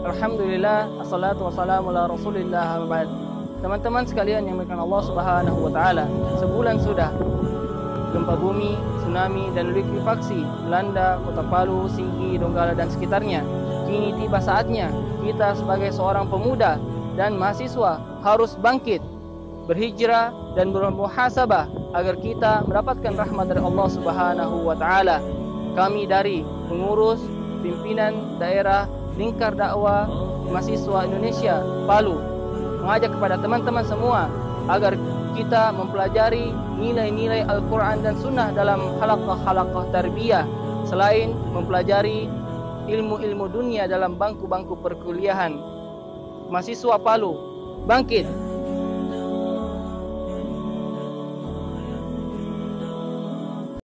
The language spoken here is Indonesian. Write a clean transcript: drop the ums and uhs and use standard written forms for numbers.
Alhamdulillah, assalatu wassalamu ala rasulillah. Teman-teman sekalian yang dimuliakan Allah Subhanahu wa taala, sebulan sudah gempa bumi, tsunami dan likuifaksi melanda Kota Palu, Sigi, Donggala dan sekitarnya. Kini tiba saatnya kita sebagai seorang pemuda dan mahasiswa harus bangkit, berhijrah dan bermuhasabah agar kita mendapatkan rahmat dari Allah Subhanahu wa taala. Kami dari pengurus pimpinan daerah lingkar dakwah mahasiswa Indonesia Palu mengajak kepada teman-teman semua agar kita mempelajari nilai-nilai Al-Quran dan Sunnah dalam halaqah-halaqah tarbiyah, selain mempelajari ilmu-ilmu dunia dalam bangku-bangku perkuliahan. Mahasiswa Palu, bangkit!